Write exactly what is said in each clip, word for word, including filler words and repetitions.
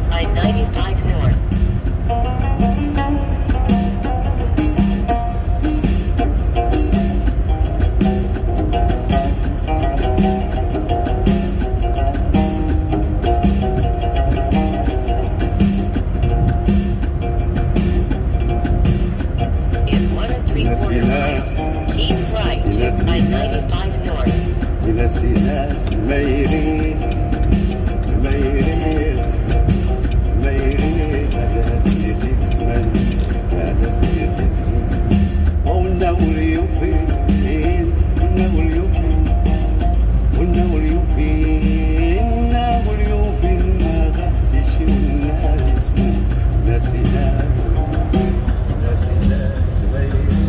I ninety-five north. Keep right, I ninety-five north. ينسي ناس ما يريد ما يريد ما يريد هذا سيد الزمن هذا سيد الزمن والنور يوفين النور يوفين والنور يوفين النور يوفين ما غاسيش والنار يتمون ناسي ناس ناسي ناس ما يريد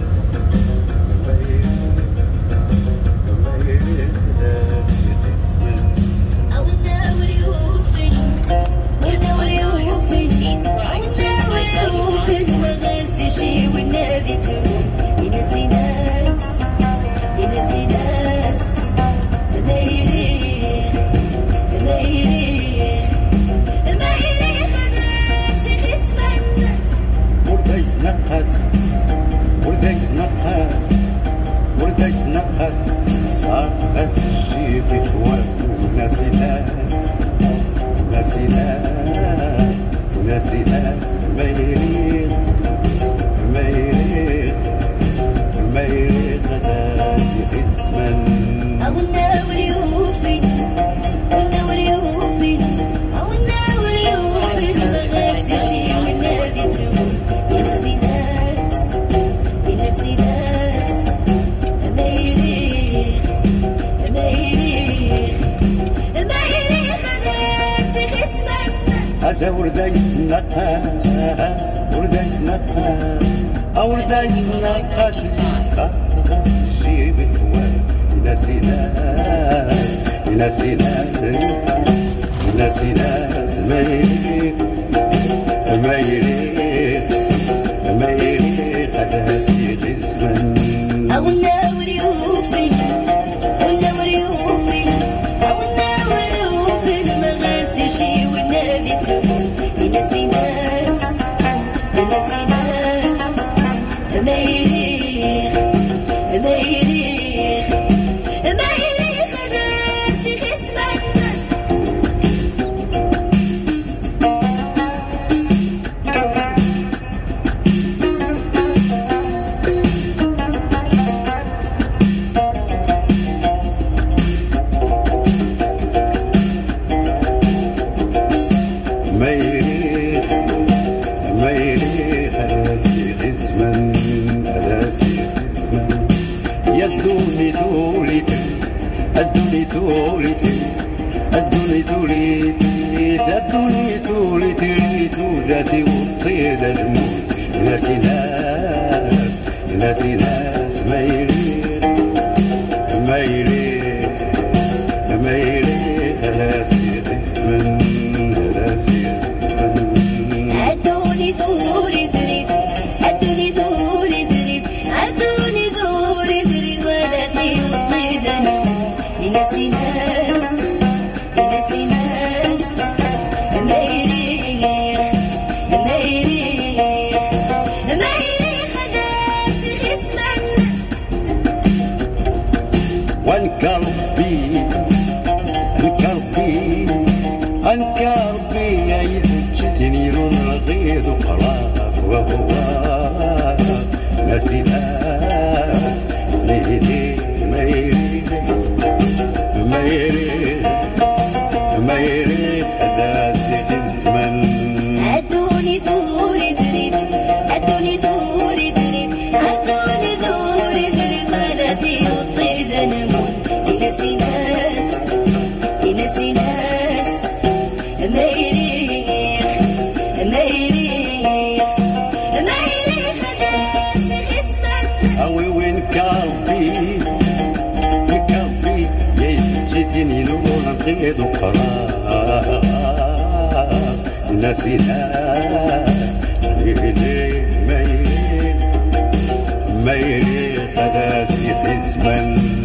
شي والنادي تموت ينسي ناس ينسي ناس ما يريح ما يريح ما يريح ناس يسمن ورده يسنقص ورده يسنقص ورده يسنقص صار غاس شي بإخوانو ناسي ناس ناسي ناس وناسي ناس ما يريح ما يريد ما يريد غدا في الزمن أو الناور يوفي والناور يوفي أو الناور يوفي ما غاسي شي والنادي تموت ينسي ناس ينسي ناس ما يريد ما يريد ما يريد غدا في الزمن هذا ورده يسنقاس ورده يسنقاس ورده يسنقاس صاغس شي بإخوان ناسي ناس ناسي ناس ناسي ناس ما يريد ما يريد ما يريد هذا سيد الزمن أو الناور يوفي والناور يوفي أو الناور يوفي ما غاسي شي والنادي تموت ينسي ناس ينسي ناس ما يريح ما يريح ما يريح ناس يسمن ما يريح ما يريح هذا سيد الزمن هذا سيد الزمن يدوني تولد الدوني تولد الدوني تولد الدوني تولد ريت ولادي والطيد الموت ناسي ناس ناسي ناس ما يريح ما يريح ما يريح هذا سيد الزمن هذا سيد الزمن عدوني ذوري ذريد عدوني ذوري ذريد عدوني ذوري ذريد ولدي والطيد الموت ينسي ناس ينسي ناس ما يريح ما يريح ما يريح ناس يسمن وانكربي انكربي انكربي يا يدجتني لون رغيد وقراف وهو ناسي ناس ليلي ما يريد ما يريد ما يريد هذا سيد الزمن عدوني ذوري ذريد عدوني ذوري ذريد عدوني ذوري ذريد ولدي والطيد نموت ينسي ناس ينسي ناس ما يريح ما يريح ما يريح ناس يسمن أوي وين كربي كربي يا جيتني لون قيد وقراف ناسي ناس ليلي ما يريد ما يريد هذا سيد الزمن